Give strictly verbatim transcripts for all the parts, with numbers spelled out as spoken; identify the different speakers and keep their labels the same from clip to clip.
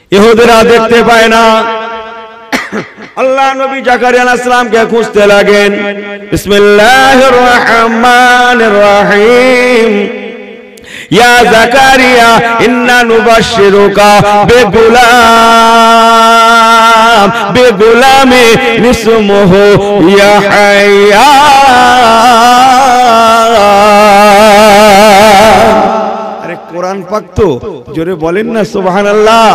Speaker 1: ইহুদিরা দেখতে পায় না। আল্লাহ নবী জাকারিয়া আলাইহিস সালামকে খুঁজতে লাগেন। বিসমিল্লাহির রহমানির রহিম। ইয়া জাকারিয়া ইন্না নুবাশশিরুকা বিগুলাম বিগুলামে ইসমুহু ইয়াহইয়া। আরে কোরআন পাক তো, জোরে বলেন না সুবহানাল্লাহ।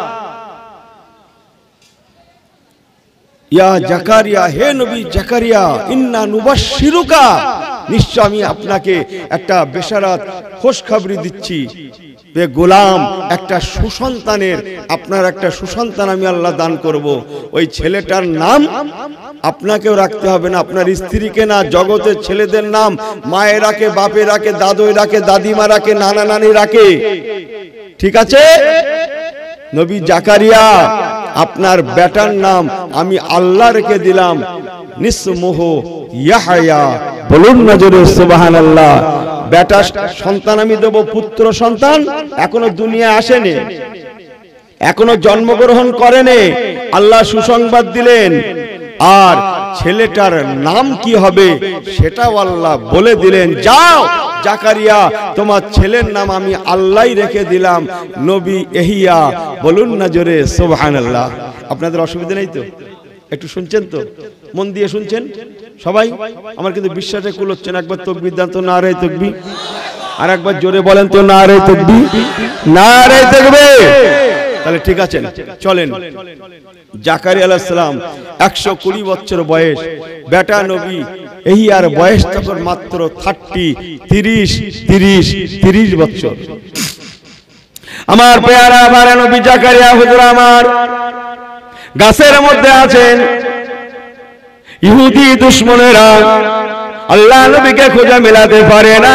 Speaker 1: ইয়া জাকারিয়া, হে নবী জাকারিয়া, ইন্না নুবাশশিরুকা, নিশ্চয় আমি আপনাকে একটা বেশারাত খুশখবরি দিচ্ছি, বে গোলাম, একটা সুসন্তানের, আপনার একটা সুসন্তান আমি আল্লাহ দান করব। ওই ছেলেটার নাম আপনাকেও রাখতে হবে না, আপনার স্ত্রীকে না, জগতের ছেলেদের নাম মায়ের রাখে, বাপের রাখে, দাদুই রাখে, দাদিমা রাখে, নানা নানি রাখে, ঠিক আছে? নবী জাকারিয়া, আপনার বেটার নাম আমি আল্লাহ রেখে দিলাম, নিসমুহু ইয়াহইয়া। বলুন না জোরে সুবহানাল্লাহ। বেটা সন্তান আমি দেব, পুত্র সন্তান এখনো দুনিয়া আসেনি, এখনো জন্মগ্রহণ করেনি, আল্লাহ সুসংবাদ দিলেন। আর ছেলেটার নাম কি হবে সেটাও আল্লাহ বলে দিলেন, যাও জাকারিয়া, তোমার ছেলের নাম আমি আল্লাহই রেখে দিলাম, নবী ইহইয়া। বলুন না জোরে সুবহানাল্লাহ। আপনাদের অসুবিধা নেই তো? একটু শুনছেন তো? মন দিয়ে শুনছেন সবাই? আমার কিন্তু বিশ্বাসে কুল হচ্ছে না। একবার তাকবীর দান তো, নারে তাকবীর। আর একবার জোরে বলেন তো, নারে তাকবীর, নারে তাকবীর। তাহলে ঠিক আছে, চলেন। জাকারিয়া আলাইহিস সালাম একশো কুড়ি বছর বয়স, বেটা নবী ইহইয়ার বয়স তখন মাত্র থার্টি, তিরিশ তিরিশ তিরিশ বছর। আমার পেয়ারা আমার নবী জাকারিয়া হুজুর আমার গাছের মধ্যে আছেন। ইহুদি দুশমনেরা আল্লাহ নবীকে খুঁজে মেলাতে পারে না,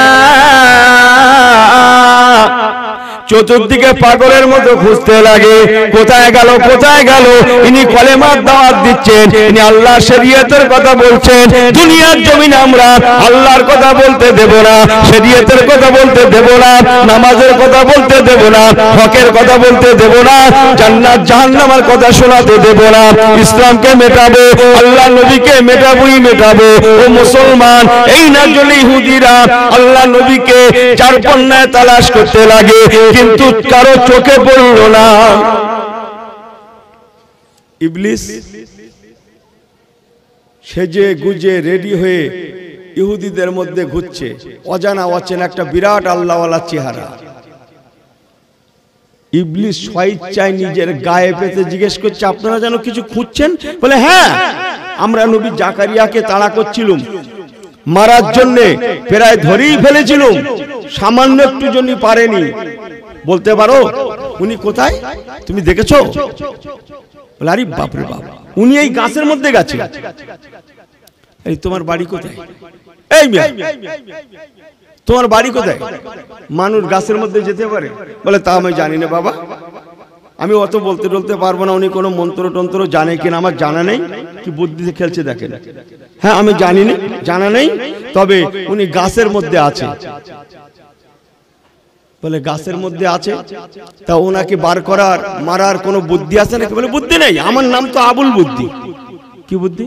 Speaker 1: চতুর্দিকে পাগলের মতো খুঁজতে লাগে, কোথায় গেল কোথায় গেল। ইনি কলেমার দাওয়াত দিচ্ছেন, ইনি আল্লাহ শরীয়তের কথা বলছেন। দুনিয়ার জমিনে আমরা আল্লাহর কথা বলতে দেব না, শরীয়তের কথা বলতে দেব না, নামাজের কথা বলতে দেব না, হকের কথা বলতে দেব না, জান্নাত জাহান্নামের কথা শোনাতে দেব না। ইসলামকে মেটাবো, আল্লাহ নবীকে মেটাবোই মেটাবো। ও মুসলমান, এই না জন্য ইহুদিরা আল্লাহ নবীকে চার পন্নায় তালাশ করতে লাগে, কিন্তু কারো চোখে পড়ল না। ইবলিস সেজে গুজে রেডি হয়ে ইহুদিদের মধ্যে ঘুরছে, অজানা অচেনা একটা বিরাট আল্লাহওয়ালা চেহারা। ইবলিস স্বেচ্ছায় নিজের গায়ে পেতে জিজ্ঞেস করছে, আপনারা যেন কিছু খুঁজছেন? বলে, হ্যাঁ, আমরা নবী জাকারিয়াকে তাড়া করছিলাম, মারার জন্য প্রায় ধরেই ফেলেছিলাম, সামান্য একটু জন্য পারেনি। বলতে পারো উনি কোথায়? তুমি দেখেছো? বলে, আরে বাপরে বাপ, উনি এই গাছের মধ্যে গেছে। এই তোমার বাড়ি কোথায়? এই মিয়া, তোমার বাড়ি কোথায়? মানুষ গাছের মধ্যে যেতে পারে? বলে, তা আমি জানি না বাবা, আমি অত বলতে টলতে পারবো না। উনি কোনো মন্ত্র টন্ত্র জানে কিনা আমার জানা নেই, কি বুদ্ধিতে খেলছে দেখেন। হ্যাঁ, আমি জানি না, জানা নেই, তবে উনি গাছের মধ্যে আছে। বলে, গাছের মধ্যে আছে, তা ওনাকে বার করার মারার কোনো বুদ্ধি আছে নাকি? বলে, বুদ্ধি নেই, আমার নাম তো আবুল বুদ্ধি। কি বুদ্ধি?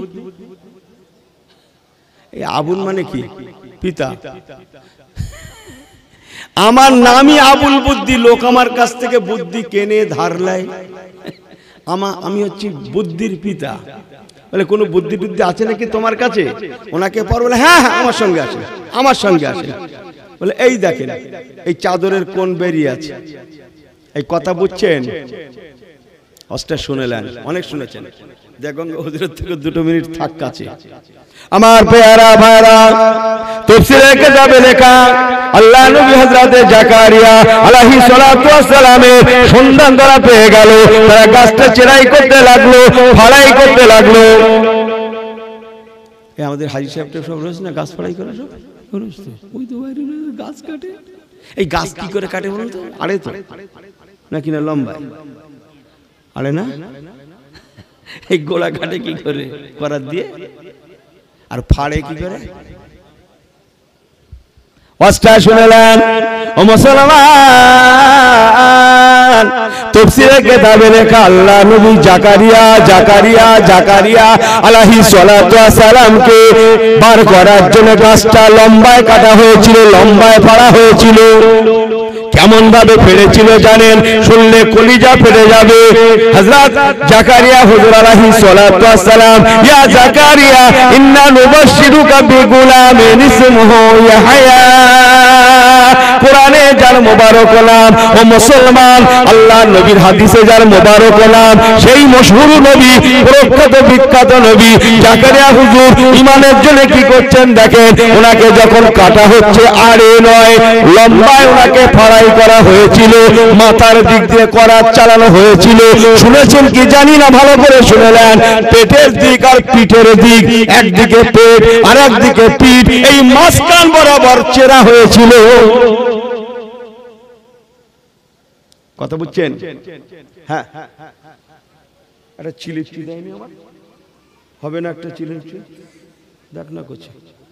Speaker 1: এই আবুল মানে কি? পিতা। আমার নামই আবুল বুদ্ধি, লোক আমার কাছ থেকে বুদ্ধি কেনে ধার লাই, আমা আমি হচ্ছি বুদ্ধির পিতা। বলে, কোনো বুদ্ধি টুদ্ধি আছে নাকি তোমার কাছে? ওনাকে পর বলে, হ্যাঁ হ্যাঁ, আমার সঙ্গে আছে, আমার সঙ্গে আছে। বলে, এই দেখেন, এই চাদরের কোন বেরিয়ে আছে, এই কথা বুঝছেন? অষ্টা শুনেলেন, অনেক শুনেছেন। দেখুন হুজুরের থেকে দুটো মিনিট থাক কাছে। আমার পেয়ারা ভাইরা, তাফসীরে কিতাবে লেখা আল্লাহ নবী হযরত জাকারিয়া আলাইহিস সালাতু ওয়াস সালামের সন্ধান তারা পেয়ে গেল। তারা গাছটা চেরাই করতে লাগলো, ফাড়াই করতে লাগলো। এই আমাদের হাজী সাহেবটা সব রয়েছে না, গাছ ফাড়াই করে সব রয়েছে তো, ওই তো বাইরে গাছ কাটে। এই গাছ কি করে কাটে বলুন তো? আড়ে তো নাকি না লম্বা? আড়ে না, এই গোলা কাটে কি করে? করার দিয়ে। আর ফাড়ে কি করে? ওয়াজটা শুনলেন ও মুসলমান, তাফসীরে কিতাবে লেখা আল্লাহ নবী জাকারিয়া জাকারিয়া জাকারিয়া আলাইহিস সালাতু ওয়াস সালামকে বার করার জন্য গাছটা লম্বায় কাটা হয়েছিল, লম্বায় ফাড়া হয়েছিল। কেমন ভাবে ফেড়েছিল জানেন? শুনলে কলিজা ফেটে যাবে। হযরত জাকারিয়া হুজুর আলাইহিস সালাতু ওয়াস সালাম, ইয়া জাকারিয়া ইন্না নুবাশশিরুকা বিগুলামিন ইসমুহু ইয়াহয়া, কোরআনে যার মোবারক নাম, ও মুসলমান আল্লাহ নবীর হাদিসে যার মোবারক নাম, সেই মশহুর নবী, প্রখ্যাত বিখ্যাত নবী জাকারিয়া হুজুর ঈমানের জন্য কি করছেন দেখেন। ওনাকে যখন কাটা হচ্ছে আড়ে নয় লম্বায় ওনাকে ফাড়াই করা হয়েছিল, মাথার দিক দিয়ে করাত চালানো হয়েছিল। শুনেছেন কি জানি না, ভালো করে শুনলেন। পেটের দিক আর পিঠের দিক, একদিকে পেট আর একদিকে পিঠ, এই মাঝখান বরাবর চেরা হয়েছিল। কথা বুঝছেন? হ্যাঁ, একটা চিলিপি দেয়নি আমার, হবে না একটা চিলিপি? দেখ না করছে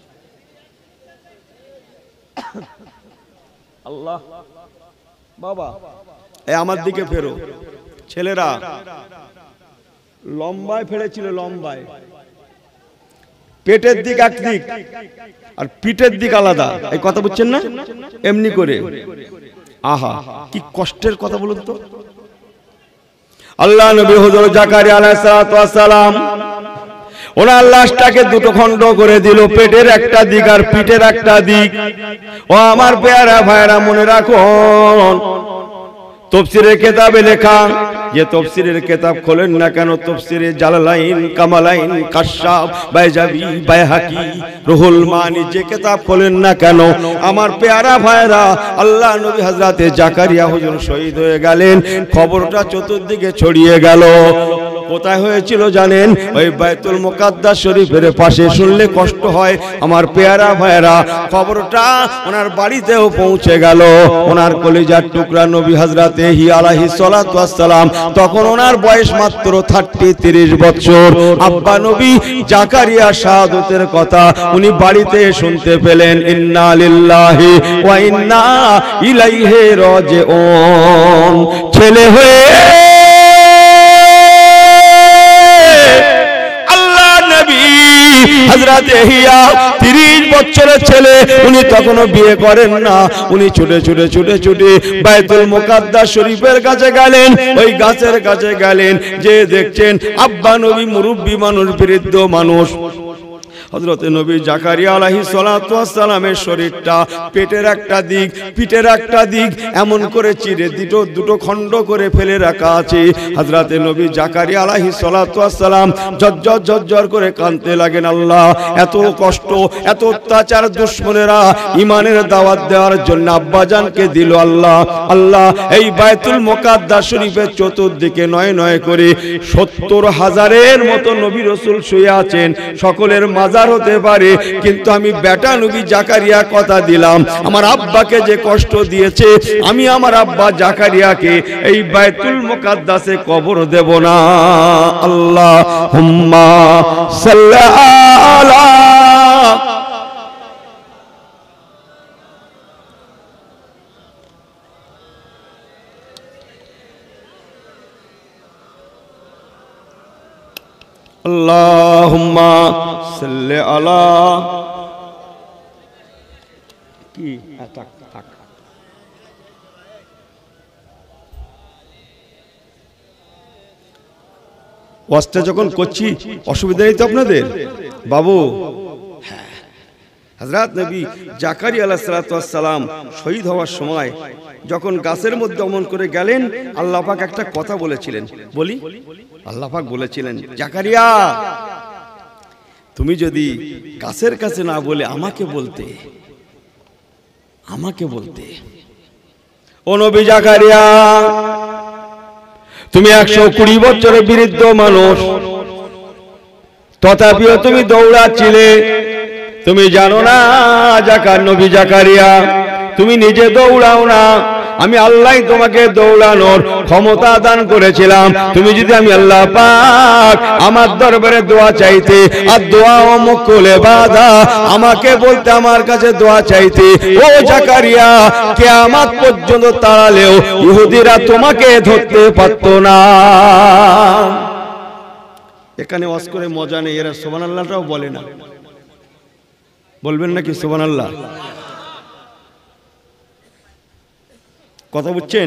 Speaker 1: আল্লাহ বাবা, এ আমার দিকে ফেরো ছেলেরা। লম্বায় ফেলেছিল, লম্বায়, পেটের দিক এক দিক আর পিঠের দিক আলাদা। এই কথা বুঝছেন না? এমনি করে, আহা কি কষ্টের কথা বলুন তো। আল্লাহ নবী হুজুর জাকারিয়া আলাইহিস সালাতু ওয়াস সালাম ওনার লাশটাকে দুটো খণ্ড করে দিল, পেটের একটা দিক আর পিঠের একটা দিক। ও আমার পেয়ারা ভাইরা মনে রাখুন, তাফসীরের কিতাবে লেখা, যে তাফসীরের কিতাব খোলেন না কেন, তাফসীরে জালালাইন, কামালাইন, কাশশাফ, বাইজাবি, বাইহাকি, রুহুল মানি, যে কিতাব খোলেন না কেন, আমার পেয়ারা ভাইরা আল্লাহ নবী হযরতে জাকারিয়া হুজুর শহীদ হয়ে গেলেন। খবরটা চতুর্দিকে ছড়িয়ে গেল। কোথায় হয়েছিল জানেন? ওই বাইতুল মুকাদ্দাস শরীফের পাশে। শুনলে কষ্ট হয় আমার পেয়ারা ভাইরা, খবরটা ওনার বাড়িতেও পৌঁছে গেল। ওনার কলিজার টুকরা নবী হযরতে হি আলাইহিস সালাতু ওয়াস সালাম, তখন ওনার বয়স মাত্র তিরিশ বছর। আব্বা নবী জাকারিয়া শাহাদাতের কথা উনি বাড়িতে শুনতে পেলেন। ইন্না লিল্লাহি ওয়া ইন্না ইলাইহি রাজিউন। ছেলে হয়ে হযরতে হিয়া তিরিশ বছরের ছেলে, উনি তখনও বিয়ে করেন না। উনি ছুটে ছুটে ছুটে ছুটে বাইতুল মুকাদ্দাস শরীফের কাছে গেলেন। ওই গাছের কাছে গেলেন, যে দেখছেন আব্বা নবী মুরব্বী মানুষ, বৃদ্ধ মানুষ। হযরতে নবী জাকারিয়া আলাইহিস সালাতু ওয়াস সালামের শরীরটা পেটের একটা দিক পিঠের একটা দিক এমন করে চিরে দুটো দুটো খণ্ড করে ফেলে রাখা আছে। হযরতে নবী জাকারিয়া আলাইহিস সালাতু ওয়াস সালাম ঝরঝর ঝরঝর করে কাঁদতে লাগেন। আল্লাহ, এত কষ্ট, এত অত্যাচার দুশমনেরা ঈমানের দাওয়াত দেওয়ার জন্য আব্বাজানকে দিল। আল্লাহ আল্লাহ এই বাইতুল মুকাদ্দাস শরীফের চতুর্দিকে নয় নয় করে সত্তর হাজারের মতো নবী রাসূল শুয়ে আছেন। সকলের মাজার হতে পারে, কিন্তু আমি বেটা নবী জাকারিয়া কথা দিলাম, আমার আব্বাকে যে কষ্ট দিয়েছে আমি আমার আব্বা জাকারিয়াকে এই বাইতুল মুকাদ্দাসে কবর দেব না। আল্লাহুম্মা সাল্লি আলা আল্লাহুম্মা সাল্লি আলা কি থাক থাক ওয়াজটা যখন করছি অসুবিধা নেই তো আপনাদের বাবু? হযরত নবী জাকারিয়া আলাইহিস সালাতু ওয়াস সালাম শহীদ হওয়ার সময় যখন গাছের মধ্যে অমন করে গেলেন, আল্লাহ পাক একটা কথা বলেছিলেন। বলি, আল্লাহ পাক বলেছিলেন, জাকারিয়া তুমি যদি গাছের কাছে না বলে আমাকে বলতে, আমাকে বলতে ও নবী জাকারিয়া, তুমি একশো কুড়ি বছরের বৃদ্ধ মানুষ, তথাপিও তুমি দৌড়াচ্ছিলে। তুমি জানো না জাকার নবী জাকারিয়া, তুমি নিজে দৌড়াও না, আমি আল্লাহ তোমাকে দৌড়ানোর ক্ষমতা দান করেছিলাম। তুমি যদি আমি আল্লাহ পাক আমার দরবারে দোয়া চাইতে, আর দোয়া ও মুকুলে বাদা, আমাকে বলতে আমার কাছে দোয়া চাইতে, ও জাকারিয়া কিয়ামত পর্যন্ত তাড়ালেও ইহুদিরা তোমাকে ধরতে পারত না। এখানে ওয়াজ করে মজা নেই, এরা সুবহানাল্লাহটাও বলে না। বলবেন নাকি সুবহানাল্লাহ? কথা বুঝছেন?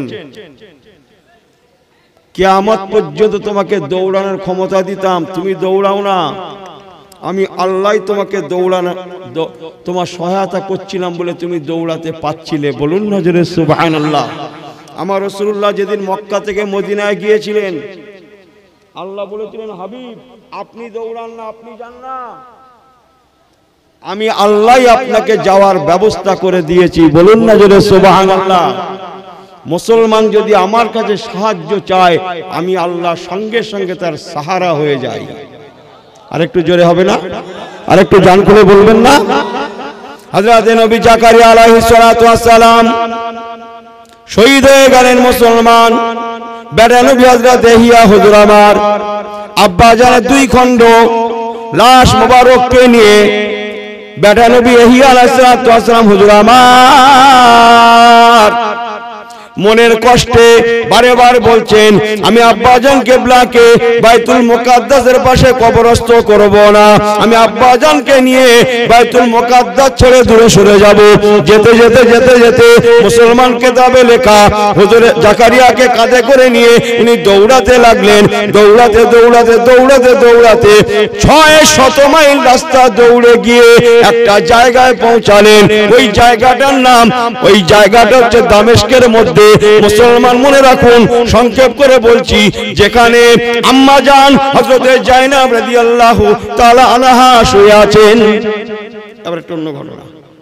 Speaker 1: কিয়ামত পর্যন্ত তোমাকে দৌড়ানোর ক্ষমতা দিতাম, তুমি দৌড়াও না, আমি আল্লাহ তোমাকে দৌড়ানো তোমার সহায়তা করছিলাম বলে তুমি দৌড়াতে পারছিলে। বলুন না জোরে সুবহানাল্লাহ। আমার রাসূলুল্লাহ যেদিন মক্কা থেকে মদিনায় গিয়েছিলেন, আল্লাহ বলেছিলেন হাবিব আপনি দৌড়ান না, আপনি যান না, আমি আল্লাহ আপনাকে যাওয়ার ব্যবস্থা করে দিয়েছি। বলুন না জোরে সুবহানাল্লাহ। মুসলমান যদি আমার কাছে সাহায্য চায়, আমি আল্লাহ সঙ্গে সঙ্গে তার সাহারা হয়ে যাই। আরেকটু জোরে হবে না? আরেকটু জান খুলে বলবেন না? হযরত নবী জাকারিয়া আলাইহিস সালাতু ওয়াস সালাম শহীদ হয়ে গেলেন মুসলমান। বেটা নবী হযরত ইয়াহইয়া হুজুর আমার আব্বা জানের দুই খণ্ড লাশ মোবারককে নিয়ে বেটা নবী ইয়াহইয়া আলাইহিস সালাতু ওয়াস সালাম হুজুর আমার মনের কষ্টে বারে বারে বলছেন, আমি আব্বাজান কিবলাকে বাইতুল মুকাদ্দাসের পাশে কবরস্থ করব না, আমি আব্বাজানকে নিয়ে বাইতুল মুকাদ্দাস ছেড়ে দূরে সরে যাব। যেতে যেতে যেতে যেতে মুসলমান কিতাবে লেখা হুজুর জাকারিয়াকে কাঁধে করে নিয়ে উনি দৌড়াতে লাগলেন। দৌড়াতে দৌড়াতে দৌড়াতে দৌড়াতে ছয় শত মাইল রাস্তা দৌড়ে গিয়ে একটা জায়গায় পৌঁছালেন। ওই জায়গাটার নাম, ওই জায়গাটা হচ্ছে দামেস্কের মধ্যে। মুসলমান মনে রাখুন, সংক্ষেপ করে বলছি, যেখানে আম্মা জান হযরতে জায়নাব রাদিয়াল্লাহু তাআলা আনহা শুয়ে আছেন। এবার একটা অন্য ঘটনা,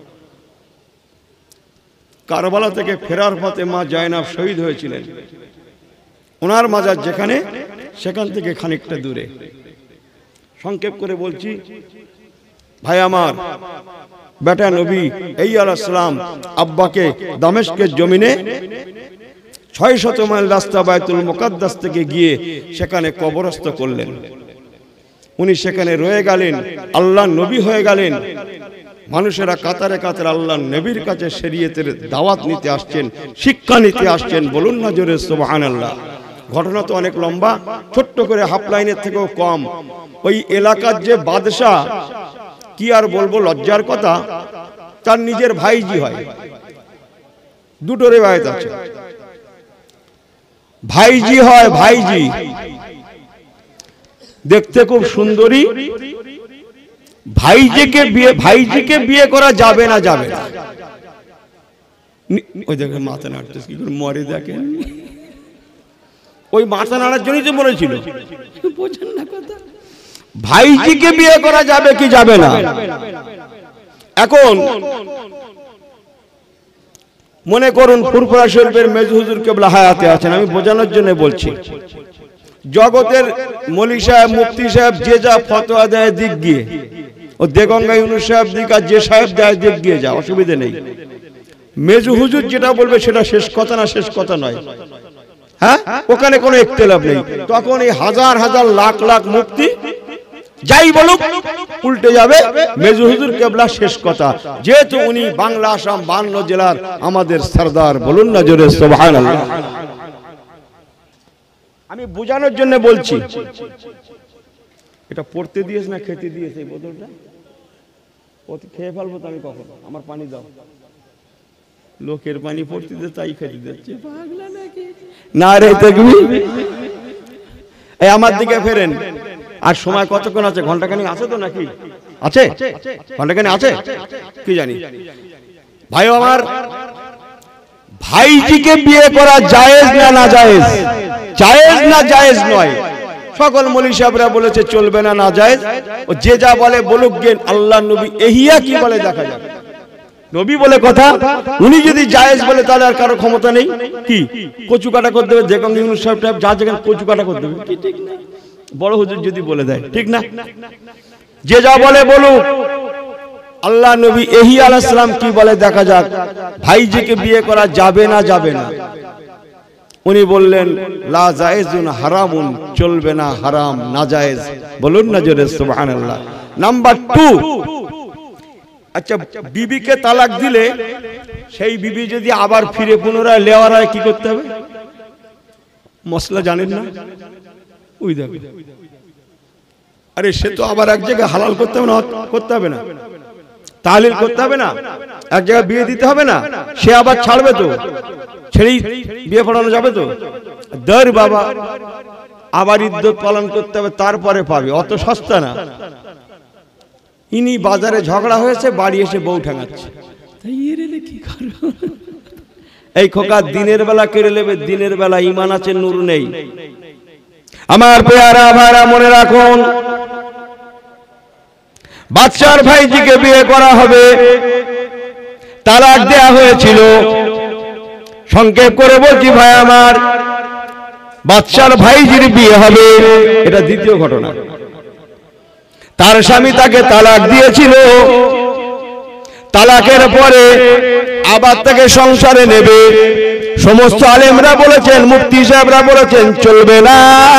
Speaker 1: কারবালা থেকে ফেরার পথে মা জায়নাব শহীদ হয়েছিলেন। ওনার মাজার যেখানে, সেখান থেকে খানিকটা দূরে। সংক্ষেপ করে বলছি ভাই আমার, বেটা নবী ইয়াহইয়া আলাইহিস সালাম আব্বাকে দামেস্কের জমিনে ছয় শত মাইল রাস্তা বাইতুল মুকাদ্দাস থেকে গিয়ে সেখানে কবরস্থ করলেন। উনি সেখানে রয়ে গেলেন, আল্লাহ নবী হয়ে গেলেন। মানুষেরা কাতারে কাতারে আল্লাহ নবীর কাছে শরীয়তের দাওয়াত নিতে আসছেন, শিক্ষা নিতে আসছেন। বলুন না জোরে সুবহানাল্লাহ। ঘটনা তো অনেক লম্বা, ছোট্ট করে হাফ লাইনের থেকেও কম। ওই এলাকার যে বাদশাহ, কি আর বলবো, লজ্জার কথা, তার নিজের ভাইজি হয়। দুটো রিওয়ায়াত আছে, ভাইজি হয়, ভাইজি দেখতে খুব সুন্দরী। ভাইজিকে বিয়ে ভাইজিকে বিয়ে করা যাবে না, যাবে না। ওই দেখেন মাথা নাড়তেছে কি করে, মরে দেখেন। ওই মাথা নাড়ার জন্যই তো বলেছিল, বোঝেন না কথা। ভাইজিকে বিয়ে করা যাবে কি যাবে না? এখন মনে করুন ফুরফুরা শরীফের মেজু হুজুর কেবলা হায়াতে আছেন, আমি বোঝানোর জন্য বলছি। জগতের মৌলী সাহেব, মুফতি সাহেব যে যা ফতোয়া দেয় দিক গিয়ে, ও দেগঙ্গা ইউনুস সাহেব দিক, আর যে সাহেব দেয় দিক গিয়ে যা, অসুবিধা নেই। মেজু হুজুর যেটা বলবে সেটা শেষ কথা না, শেষ কথা নয়। হ্যাঁ, ওখানে কোনো ইখতিলাফ নেই। তখন এই হাজার হাজার লাখ লাখ মুফতি যাই বলুক উল্টে যাবে মেজু হুজুর কেবলা শেষ কথা, যেহেতু উনি বাংলা, আসাম, বান্ন জেলার আমাদের সরদার। বলুন না জোরে সুবহানাল্লাহ। আমি বোঝানোর জন্য বলছি। এটা পড়তে দিয়েছ না খেতে দিয়েছে এই বোতলটা? ওতে খেয়ে ফেলবো তো আমি কখন? আমার পানি দাও। লোকের পানি পড়তে দিয়ে তাই খেতে দিচ্ছে, পাগলা নাকি? না রে তাকবীর। এই আমার দিকে ফেরেন। আর সময় কতক্ষণ আছে? ঘন্টাখানি আছে তো নাকি? আছে? ঘন্টাখানি আছে কি জানি। ভাই আমার, ভাইজিকে বিয়ে করা জায়েজ না না জায়েজ? জায়েজ না জায়েজ নয়? সকল মৌলী সাহেবরা বলেছে চলবে না, না জায়েজ। ও যে যা বলে বলুক গে। আল্লাহ নবী ইয়াহইয়া কি বলে দেখা যাবে। নবী বলে কথা, উনি যদি জায়েজ বলে তাহলে আর কারো ক্ষমতা নেই। কি কচু কাটা করে দেবে? যে কোনো ইউনুস সাহেব যা যেখানে কচু কাটা করে দেবে, কি ঠিক না? বড় হুজুর যদি বলে দেয়, ঠিক না? যে যা বলে বলুক, আল্লাহ নবী ইহি আলাইহিস সালাম কি বলে দেখা যাক, ভাইজিকে বিয়ে করা যাবে না যাবে না? উনি বললেন লা জায়েজুন হারামুন, চলবে না, হারাম, নাজায়েজ। বলুন না জোরে সুবহানাল্লাহ। নাম্বার টু, আচ্ছা বিবিকে তালাক দিলে সেই বিবি যদি আবার ফিরে পুনরায় লেওয়ার হয় কি করতে হবে? মশলা জানেন না? ওই দেখো, আরে সে তো আবার এক জায়গায় হালাল করতে হবে না, করতে হবে না, তাহলিল করতে হবে না, এক জায়গায় বিয়ে দিতে হবে না, সে আবার ছাড়বে তো, ছেড়েই বিয়ে পড়ানো যাবে তো? দর বাবা, আবার ইদ্যত পালন করতে হবে, তারপরে পাবে, অত সস্তা না। ইনি বাজারে ঝগড়া হয়েছে, বাড়ি এসে বউ ঠেঙাচ্ছে, এই খোকা দিনের বেলা কেড়ে নেবে, দিনের বেলা ঈমান আছে, নূর নেই। আমার পেয়ারা ভাইরা মনে রাখুন, বাদশার ভাইজিকে বিয়ে করা হবে, তালাক দেয়া হয়েছিল। সংক্ষেপ করে বলছি ভাই আমার, বাদশার ভাইজির বিয়ে হবে, এটা দ্বিতীয় ঘটনা। তার স্বামী তাকে তালাক দিয়েছিল, তালাকের পরে আবার তাকে সংসারে নেবে। সমস্ত আলেমরা বলেছেন, মুফতি সাহেবরা বলেছেন চলবে না।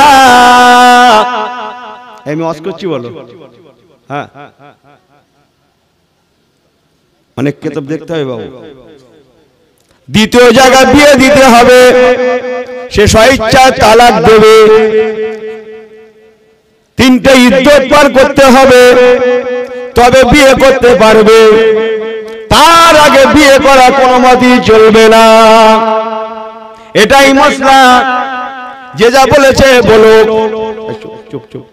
Speaker 1: আমি ওয়াজ করছি বলো, হ্যাঁ অনেক কিতাব দেখতে হবে বাবু। দ্বিতীয় জায়গায় বিয়ে দিতে হবে, সে স্বেচ্ছায় তালাক দেবে। তিনটে ইদ্যত পার করতে হবে, তবে বিয়ে করতে পারবে, তার আগে বিয়ে করা কোনো মতেই চলবে না। এটাই মশলা, যে যা বলেছে বলো। চুপ চুপ।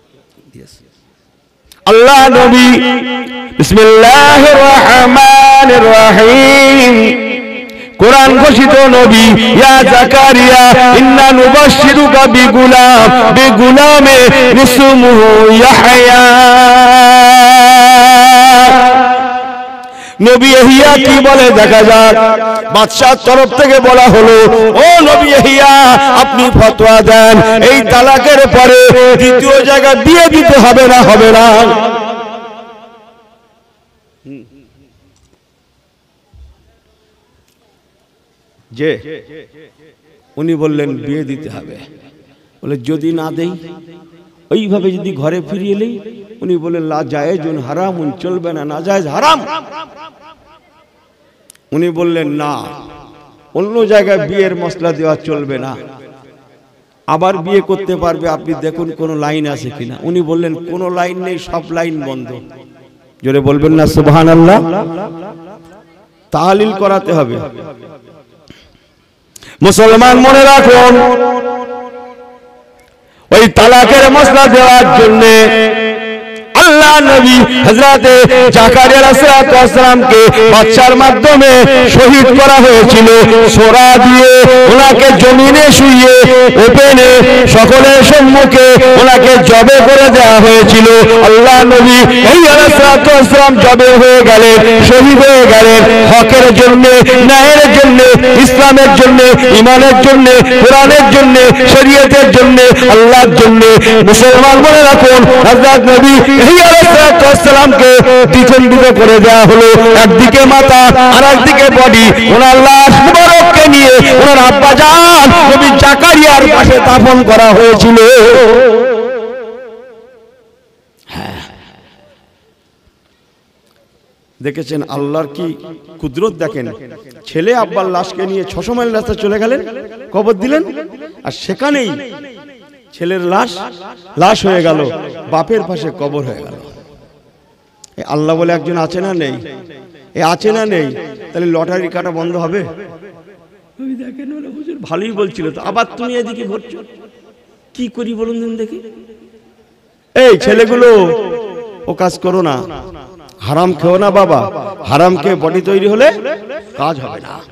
Speaker 1: আল্লাহ নবী বিসমিল্লাহির রহমানির রহিম, কোরআন ঘোষিত নবী, ইয়া জাকারিয়া ইন্না নুবাশশিরুকা বিগুলাম বিগুলামে ইসমুহু ইয়াহইয়া। নবী ইহিয়া কি বলে দেখা যাক। বাদশার তরফ থেকে বলা হলো, ও নবী ইহিয়া, আপনি ফতোয়া দেন, এই তালাকের পরে দ্বিতীয় জায়গা বিয়ে দিতে হবে না হবে না? যে উনি বললেন বিয়ে দিতে হবে। বলে যদি না দেই, ওইভাবে যদি ঘরে ফিরিয়ে এলেই, উনি বললেন লা জায়েজুন হারামুন, চলবে না, নাজায়েজ, হারাম। উনি বললেন না, অন্য জায়গায় বিয়ের মশলা দেওয়া চলবে না, আবার বিয়ে করতে পারবে, আপনি দেখুন কোন লাইন আছে কিনা। উনি বললেন কোন লাইন নেই, সব লাইন বন্ধ। জোরে বলবেন না সুবহানাল্লাহ। তাহলিল করাতে হবে। মুসলমান মনে রাখুন, ওই তালাকের মশলা দেওয়ার জন্য আল্লাহ নবী হযরতে জাকারিয়া আলাইহিস সালামকে বাদশার মাধ্যমে শহীদ করা হয়েছিল। সোরা দিয়ে ওনাকে জমিনে শুইয়ে ওপেনে সকলের সম্মুখে ওনাকে জবে করে দেওয়া হয়েছিল। আল্লাহ নবী এই আলাইহিস সালাম জবে হয়ে গেলেন, শহীদ হয়ে গেলেন হকের জন্য, ন্যায়ের জন্য, ইসলামের জন্য, ঈমানের জন্য, কোরআনের জন্য, শরীয়তের জন্য, আল্লাহর জন্য। মুসলমান মনে রাখুন, হযরত নবী সালামকে দ্বিখণ্ডিত করে দেওয়া হলো, একদিকে মাথা আর একদিকে বডি। ওনার লাশ মুবারককে নিয়ে ওনার আব্বা জান নবী জাকারিয়ার পাশে দাফন করা হয়েছিল। দেখেছেন আল্লাহর কি কুদরত, দেখেন ছেলে আব্বার লাশকে নিয়ে ছশো মাইল রাস্তা চলে গেলেন, কবর দিলেন, আর সেখানেই ছেলের লাশ লাশ হয়ে গেল, বাপের পাশে কবর হয়ে গেল। আল্লাহ বলে একজন আছে না নেই? এ আছে না নেই? তাহলে লটারি কাটা বন্ধ হবে? ভালোই বলছিল তো, আবার তুমি এদিকে ভরছো, কি করি বলুন দিন দেখি। এই ছেলেগুলো ও কাজ করো না, হারাম খেও না বাবা, হারাম খেয়ে বডি তৈরি হলে কাজ হবে না।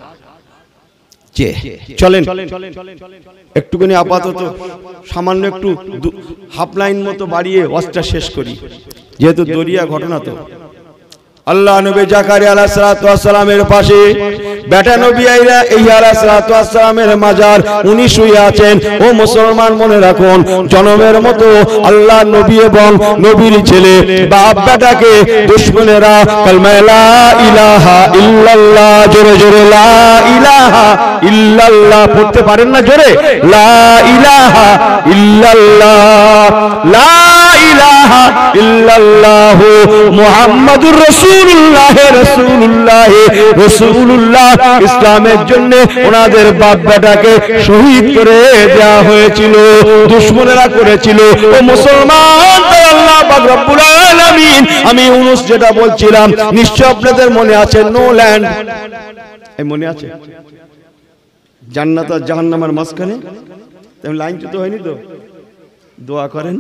Speaker 1: চলেন একটুখানি আপাতত সামান্য একটু হাফ লাইন মতো বাড়িয়ে ওয়াজটা শেষ করি, যেহেতু দরিয়া ঘটনা। তো আল্লাহ নবী জাকারিয়া আলাইহিস সালাতু ওয়াস সালামের পাশে বেটা নবী ইয়াহইয়া আলাইহিস সালাতু ওয়াস সালামের মাজার উনি শুয়ে আছেন। ও মুসলমান মনে রাখুন, জনমের মতো আল্লাহ নবী এবং নবীর ছেলে বাপ বেটাকে দুশমনেরা কালমা লা ইলাহা ইল্লাল্লাহ, জোরে জোরে লা ইলাহা ইল্লাল্লাহ পড়তে পারেন না? জোরে লা ইলাহা ইল্লাল্লাহ, লা ইলাহা ইল্লাল্লাহ মুহাম্মাদুর রাসূলুল্লাহ, রাসূলুল্লাহ রাসূলুল্লাহ। ইসলামের জন্য ওনাদের বাপ বেটাকে শহীদ করে দেওয়া হয়েছিল, দুশমনেরা করেছিল। ও মুসলমান, আল্লাহ পাক রব্বুল আলামিন, আমি ইউনূস যেটা বলছিলাম নিশ্চয় আপনাদের মনে আছে, নো ল্যান্ড, এই মনে আছে জান্নাত আর জাহান্নামের মাঝখানে লাইন তো হয়নি তো? দোয়া করেন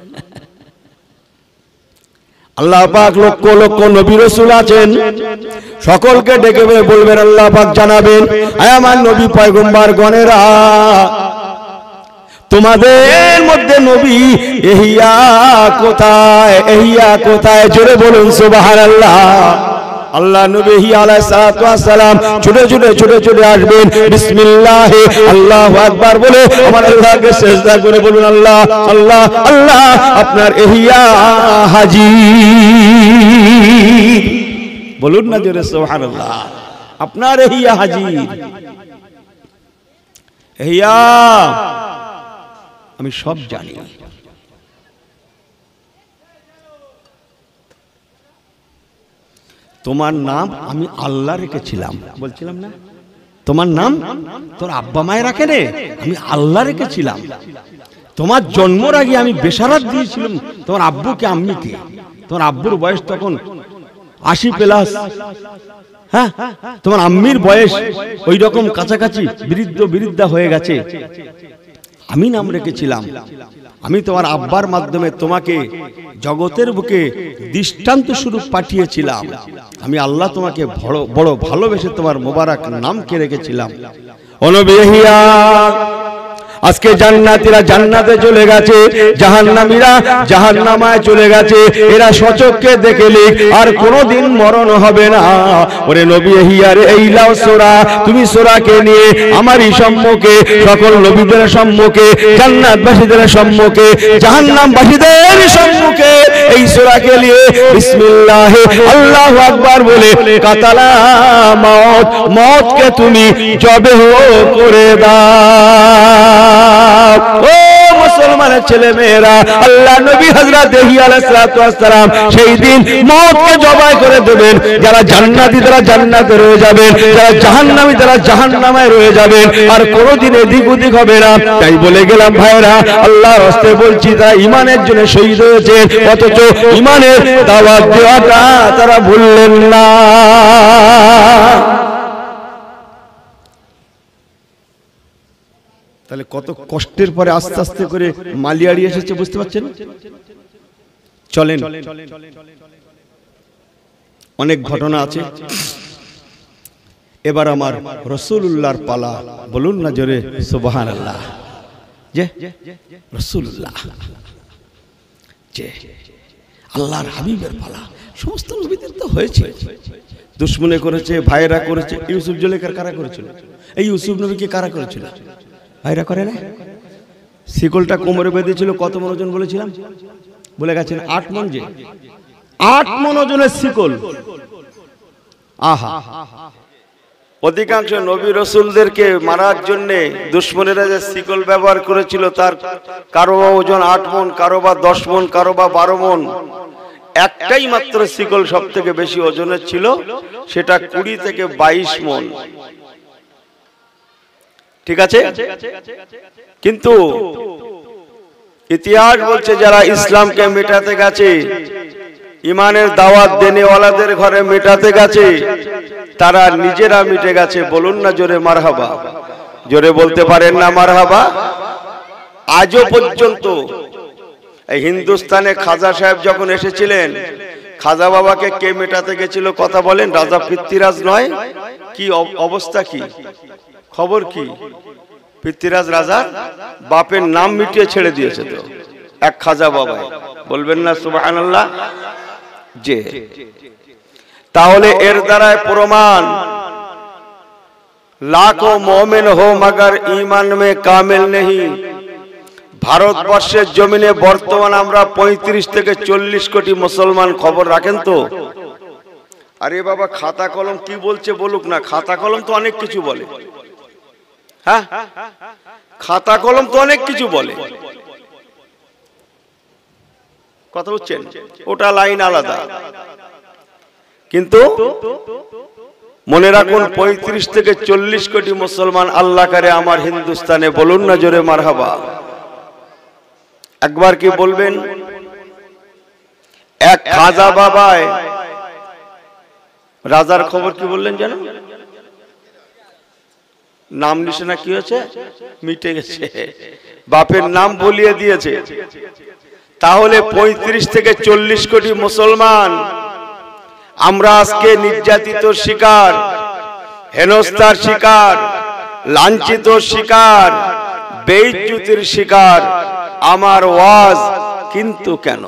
Speaker 1: আল্লাহ পাক লক্ষ লক্ষ নবী রাসূল আছেন, সকলকে ডেকে বলবেন, আল্লাহ পাক জানাবেন, আয় আমার নবী পয়গম্বর গণেরা, তোমাদের মধ্যে নবী ইহইয়া কোথায়? ইহইয়া কোথায়? জোরে বলুন সুবহানাল্লাহ। আল্লাহ নবী ইহইয়া আলাইহিস সালাতু ওয়াস সালাম ছুটে ছুটে ছুটে ছুটে আসবেন, বিসমিল্লাহ আল্লাহু আকবার বলে আমার আল্লাহকে সিজদা করে বলুন, আল্লাহ আল্লাহ আল্লাহ, আপনার ইহইয়া হাজির। বলুন না জোরে সুবহানাল্লাহ, আপনার ইহইয়া হাজির। ইহইয়া আমি সব জানি, তোমার নাম আমি আল্লাহ রেখেছিলাম, বলছিলাম না? তোমার নাম তোর আব্বা মায়ের রাখে রে, আমি আল্লাহ রেখেছিলাম। তোমার জন্মের আগে আমি বেশারাত দিয়েছিলাম তোমার আব্বুকে আম্মিকে। তোমার আব্বুর বয়স তখন আশি প্লাস, হ্যাঁ, তোমার আম্মির বয়স ওই রকম কাছাকাছি, বৃদ্ধ বৃদ্ধা হয়ে গেছে। আমি নাম রেখেছিলাম, আমি তোমার আব্বার মাধ্যমে তোমাকে জগতের বুকে দৃষ্টান্ত স্বরূপ পাঠিয়েছিলাম। আমি আল্লাহ তোমাকে বড় বড় ভালোবেসে তোমার মোবারক নামকে রেখেছিলাম। ও নবী ইহইয়া, আজকে জান্নাতীরা জান্নাতে চলে গেছে, জাহান্নামীরা জাহান্নামায় চলে গেছে। এরা সচক্ষে দেখেলি আর কোনোদিন মরণ হবে না। ওরে নবী ইহইয়ার এই লাও সূরা, তুমি সূরাকে নিয়ে আমারই সম্মুখে, সকল নবীদের সম্মুখে, জান্নাতবাসীদের সম্মুখে, জাহান্নামবাসীদের সম্মুখে এই সূরাকে নিয়ে বিসমিল্লাহ আল্লাহু আকবার বলে কাতালা মওত, মওতকে তুমি জবে করে দাও। ও মুসলমানের ছেলে মেয়েরা, আল্লাহ নবী হযরত ইহইয়া আলাইহিস সালাতু ওয়াস সালাম সেই দিন মওতকে জবাই করে দেবেন। যারা জান্নাতি তারা জান্নাতে রয়ে যাবেন, যারা জাহান্নামী তারা জাহান্নামে রয়ে যাবেন, আর কোনোদিন এদিক ওদিক হবে না। তাই বলে গেলাম ভাইরা, আল্লাহর রাস্তায় বলছি, তারা ঈমানের জন্য শহীদ হয়েছে, অথচ ঈমানের দাওয়াত দেওয়াটা তারা ভুললেন না। তাহলে কত কষ্টের পরে আস্তে আস্তে করে মালিয়াড়ি এসেছে, বুঝতে পারছেন? চলেন, অনেক ঘটনা আছে। এবার আমার রাসূলুল্লাহর পালা, বলুন না জোরে সুবহানাল্লাহ। যে রাসূলুল্লাহ, যে আল্লাহর হাবিবের পালা। সমস্ত নবীদের তো হয়েছে, দুশমনে করেছে, ভাইরা করেছে। ইউসুফ জুলেখার কারা করেছিল? এই ইউসুফ নবীকে কারা করেছিল? ভাইরা করে না? শিকলটা কোমরে বেঁধেছিল, কত মন ওজন বলেছিলাম? বলে গেছেন আট মন, যে আট মন ওজনের শিকল। আহা, অধিকাংশ নবী রাসূলদেরকে মারার জন্য দুশমনেরা যে শিকল ব্যবহার করেছিল, তার কারো বা ওজন আট মন, কারো বা দশ মন, কারো বা বারো মন। একটাই মাত্র শিকল সব থেকে বেশি ওজনের ছিল, সেটা কুড়ি থেকে বাইশ মন। ঠিক আছে, কিন্তু ইতিহাস বলছে যারা ইসলামকে মেটাতে গেছে, ইমানের দাওয়াত দেনেওয়ালাদের ঘরে মেটাতে গেছে, তারা নিজেরা মিটে গেছে। বলুন না জোরে মারহাবা। জোরে বলতে পারেন না মারহাবা? আজও পর্যন্ত এই হিন্দুস্তানে খাজা সাহেব যখন এসেছিলেন, খাজা বাবাকে কে মেটাতে গেছিল কথা বলেন? রাজা পৃথ্বীরাজ নয়? কি অবস্থা, কি খবর কি? পৃথ্বীরাজ রাজা বাপের নাম মিটিয়ে ছেড়ে দিয়েছে তো এক খাজা বাবা। বলবেন না সুবহানাল্লাহ? যে তাহলে এর দ্বারাই প্রমাণ লাখো মোমেন হো মগর ঈমান মে কামিল নেহি। ভারতবর্ষের জমিনে বর্তমান আমরা পঁয়ত্রিশ থেকে চল্লিশ কোটি মুসলমান, খবর রাখেন তো? আরে বাবা, খাতা কলম কি বলছে বলুক না, খাতা কলম তো অনেক কিছু বলে। হ্যাঁ, খাতা কলম তো অনেক কিছু বলে, কথা বুঝছেন? ওটা লাইন আলাদা। কিন্তু মনে রাখুন, পঁয়ত্রিশ থেকে চল্লিশ কোটি মুসলমান আল্লাহ করে আমার হিন্দুস্তানে, বলুন না জোরে মারহাবা। একবার কি বলবেন? এক খাজা বাবায় রাজার খবর কি বললেন জানো? নাম নিশানা কি হয়েছে? মিটে গেছে, বাপের নাম বলিয়ে দিয়েছে। তাহলে পঁয়ত্রিশ থেকে চল্লিশ কোটি মুসলমান আমরা আজকে নির্যাতিত শিকার, হেনস্থার শিকার, লাঞ্ছিত শিকার, বেইজ্জতির শিকার। আমার ওয়াজ কিন্তু কেন,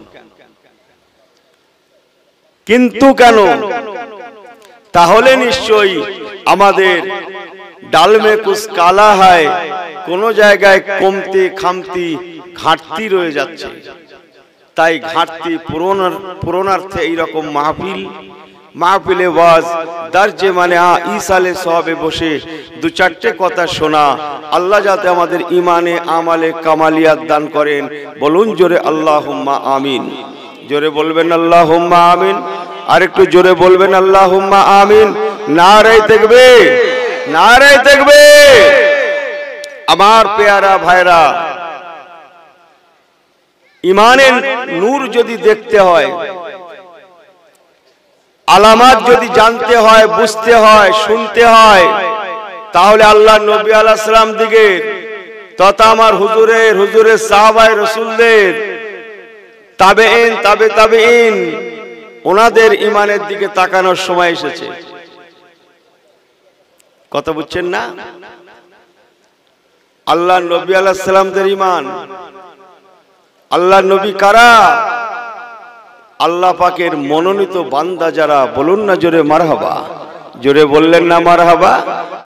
Speaker 1: কিন্তু কেন? তাহলে নিশ্চয়ই আমাদের ডালমে কুছ কালা হয়, কোন জায়গায় কমতি খামতি ঘাটতি রয়ে যাচ্ছে। তাই ঘাটতি পূরণার পূরণার্থে এইরকম মাহফিল, মাহফিলে ওয়াজ দর্জে মানে ইসালে সবে বসে দু চারটে কথা শোনা। আল্লাহ যাতে আমাদের ইমানে আমালে কামালিয়াত দান করেন, বলুন জোরে আল্লাহুম্মা আমিন। জোরে বলবেন আল্লাহুম্মা আমিন, আর একটু জোরে বলবেন আল্লাহুম্মা আমিন। নারে তাকবীর, নারে তাকবীর। আমার পেয়ারা ভাইরা, ইমানের নূর যদি দেখতে হয়, আলামত যদি জানতে হয়, বুঝতে হয়, শুনতে হয়, তাহলে আল্লাহ নবী আলাইহিস সালাম দিকে তথা আমার হুজুরের হুজুরের সাহাবায়ে রাসূলদের তাবেঈন, তাবে তাবেঈন, ওনাদের ইমানের দিকে তাকানোর সময় এসেছে। কথা বুঝছেন না? আল্লাহ নবী আলাইহিস সালামদের ঈমান, আল্লাহ নবী কারা? আল্লাহ পাকের মনোনীত বান্দা যারা, বলুন না জোরে মারহাবা। জোরে বললেন না মারহাবা।